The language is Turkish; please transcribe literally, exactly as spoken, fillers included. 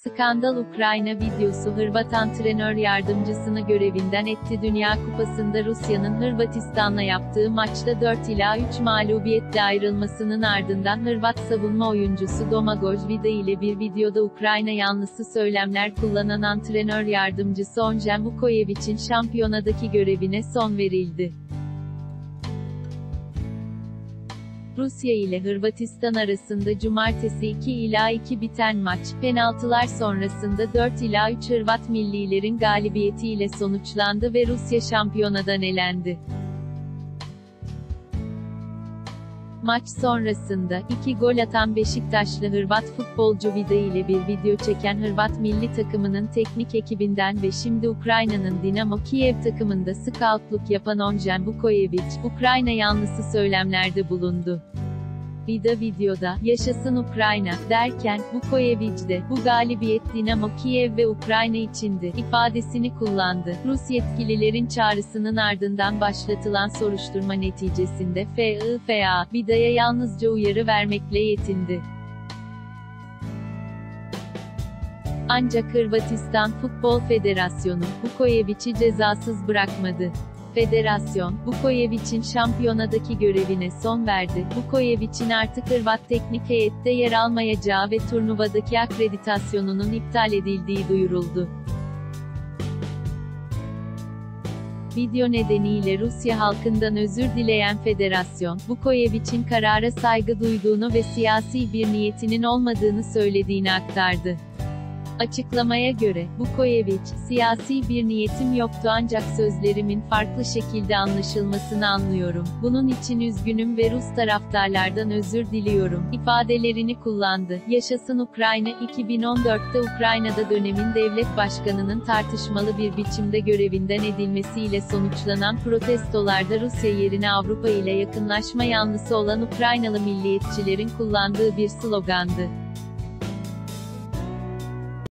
Skandal Ukrayna videosu Hırvat antrenör yardımcısını görevinden etti. Dünya Kupası'nda Rusya'nın Hırvatistan'la yaptığı maçta dört ila üç mağlubiyetle ayrılmasının ardından Hırvat savunma oyuncusu Domagoj Vida ile bir videoda Ukrayna yanlısı söylemler kullanan antrenör yardımcısı Onjem Vukojević'in şampiyonadaki görevine son verildi. Rusya ile Hırvatistan arasında cumartesi iki ila iki biten maç, penaltılar sonrasında dört ila üç Hırvat millilerin galibiyetiyle sonuçlandı ve Rusya şampiyonadan elendi. Maç sonrasında, iki gol atan Beşiktaşlı Hırvat futbolcu Vida ile bir video çeken Hırvat milli takımının teknik ekibinden ve şimdi Ukrayna'nın Dinamo Kiev takımında skautluk yapan Onjem Vukojević, Ukrayna yanlısı söylemlerde bulundu. Vida videoda, "Yaşasın Ukrayna" derken, Vukojević de, "Bu galibiyet Dinamo Kiev ve Ukrayna içindi" ifadesini kullandı. Rus yetkililerin çağrısının ardından başlatılan soruşturma neticesinde FIFA, Vida'ya yalnızca uyarı vermekle yetindi. Ancak Hırvatistan Futbol Federasyonu, Vukojević'i cezasız bırakmadı. Federasyon, Vukojević'in şampiyonadaki görevine son verdi. Vukojević'in artık Hırvat teknik heyette yer almayacağı ve turnuvadaki akreditasyonunun iptal edildiği duyuruldu. Video nedeniyle Rusya halkından özür dileyen federasyon, Vukojević'in karara saygı duyduğunu ve siyasi bir niyetinin olmadığını söylediğini aktardı. Açıklamaya göre, Vukojević, "Siyasi bir niyetim yoktu ancak sözlerimin farklı şekilde anlaşılmasını anlıyorum. Bunun için üzgünüm ve Rus taraftarlardan özür diliyorum" ifadelerini kullandı. Yaşasın Ukrayna, iki bin on dörtte Ukrayna'da dönemin devlet başkanının tartışmalı bir biçimde görevinden edilmesiyle sonuçlanan protestolarda Rusya yerine Avrupa ile yakınlaşma yanlısı olan Ukraynalı milliyetçilerin kullandığı bir slogandı.